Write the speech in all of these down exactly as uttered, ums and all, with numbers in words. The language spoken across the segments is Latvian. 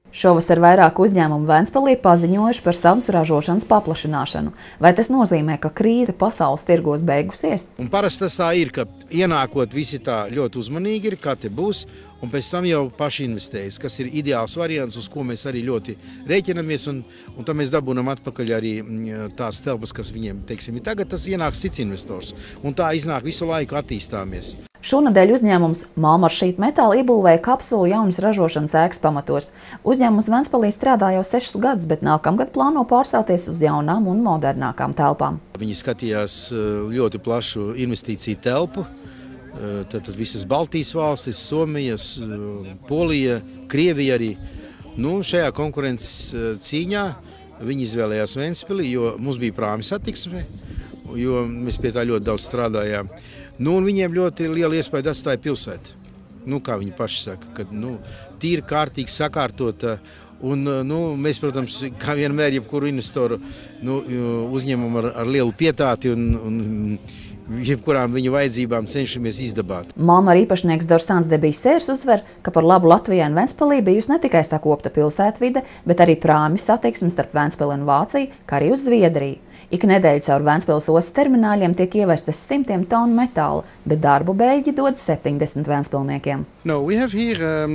Šovasar vairāk uzņēmumu Ventspilī paziņojuši par savas ražošanas paplašināšanu. Vai tas nozīmē, ka krīze pasaules tirgos beigusies? Un parasti tas tā ir, ka ienākot visi tā ļoti uzmanīgi ir, kā te būs, un pēc tam jau paši investējas, kas ir ideāls variants, uz ko mēs arī ļoti rēķinamies, un, un tad mēs dabūnam atpakaļ arī tās telpas, kas viņiem, teiksim, tagad tas ienāks cits investors. Un tā iznāk visu laiku attīstāmies. Šonadēļ uzņēmums Malmar Sheet Metal iebūvēja kapsulu jaunas ražošanas ēkas pamatos. Uzņēmums Ventspilī strādā jau sešus gadus, bet nākamgad plāno pārcelties uz jaunām un modernākām telpām. Viņi skatījās ļoti plašu investīciju telpu. Tad, tad visas Baltijas valstis, Somijas, Polija, Krievija arī. Nu, šajā konkurences cīņā viņi izvēlējās Ventspili, jo mums bija prāmi satiksme, jo mēs pie tā ļoti daudz strādājām. Nu, un viņiem ļoti liela iespēja atstāja pilsētu. Nu, kā viņi paši saka, kad nu, tīri kārtīgi sakārtota. Un, nu, mēs, protams, kā vienmēr jebkuru investoru nu, uzņemam ar, ar lielu pietāti un, un jebkurām viņu vajadzībām cenšamies izdabāt. Malmar īpašnieks Dorsāns Debijsērs uzsver, ka par labu Latvijai un Ventspilī bijusi ne tikai sakopta pilsētvide, bet arī prāmju satiksme starp Ventspili un Vāciju, kā arī uz Zviedriju. Ik nedēļu caur Ventspils ostas termināļiem tiek ievestas simtiem tonu metāla, bet darbu beļģi dod septiņdesmit ventspilniekiem. No, here, um,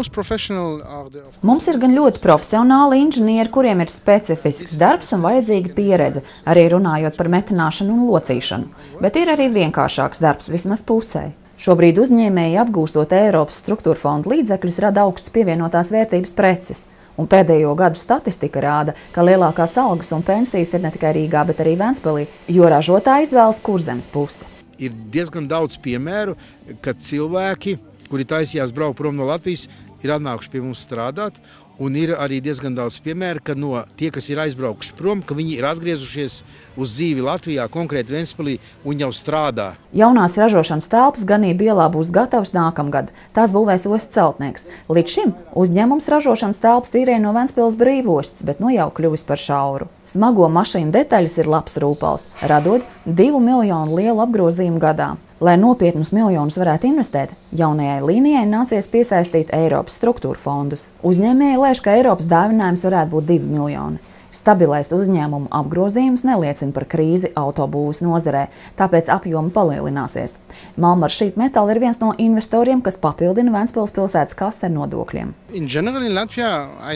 the... Mums ir gan ļoti profesionāli inženieri, kuriem ir specifisks darbs un vajadzīga pieredze, arī runājot par metināšanu un locīšanu, bet ir arī vienkāršāks darbs vismaz pusē. Šobrīd uzņēmēji apgūstot Eiropas struktūra fondu līdzekļus rada augsts pievienotās vērtības preces. Un pēdējo gadu statistika rāda, ka lielākās algas un pensijas ir ne tikai Rīgā, bet arī Ventspilī, jo ražotāji izvēlas Kurzemes pusi. Ir diezgan daudz piemēru, kad cilvēki, kuri taisījās braukt prom no Latvijas, ir atnākuši pie mums strādāt. Un ir arī diezgan daudz piemēru, ka no tie, kas ir aizbraukuši prom, ka viņi ir atgriezušies uz dzīvi Latvijā, konkrēti Ventspilī, un jau strādā. Jaunās ražošanas telpas ganību ielā būs gatavs nākamgad. Tās būvēs ostas celtnieks. Līdz šim uzņēmums ražošanas telpas tīrē no Ventspils brīvostas, bet nu jau kļuvis par šauru. Smago mašīnu detaļas ir labs rūpals, radot divu miljonu lielu apgrozījumu gadā. Lai nopietnus miljonus varētu investēt, jaunajai līnijai nācies piesaistīt Eiropas struktūra fondus. Uzņēmēji lēš, ka Eiropas dāvinājums varētu būt divi miljoni. Stabilais uzņēmumu apgrozījums neliecina par krīzi autobūves nozarē, tāpēc apjomi palielināsies. Malmar Sheet Metal ir viens no investoriem, kas papildina Ventspils pilsētas kasi ar nodokļiem. General, Latvia,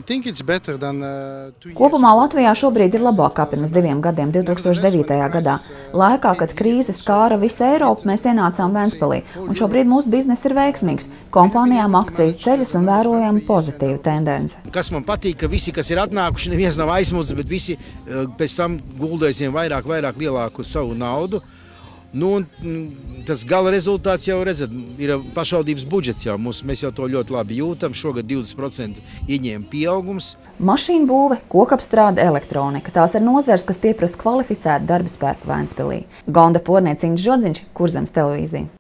than, uh, Kopumā Latvijā šobrīd ir labāk kā pirms diviem gadiem, divā tūkstoš devītajā gadā. Laikā, kad krīze skāra visu Eiropu, mēs ienācām Ventspilī, un šobrīd mūsu bizness ir veiksmīgs. Kompānijām akcijas ceļas un vērojama pozitīva tendence. Kas man patīk, ka visi, kas ir atnākuši, neviens nav aizmudzis, bet visi pēc tam guldēsim vairāk, vairāk lielāku savu naudu. Nu, tas gala rezultāts jau redzat, ir pašvaldības budžets jau. Mums, mēs jau to ļoti labi jūtam. Šogad divdesmit procenti ieņēma pieaugums. Mašīnu būve, kokapstrāde, elektronika. Tās ir nozars, kas pieprasa kvalificētu darba spēku Ventspilī. Gonda Pornieciņš Žodziņš, Kurzemes televīzija.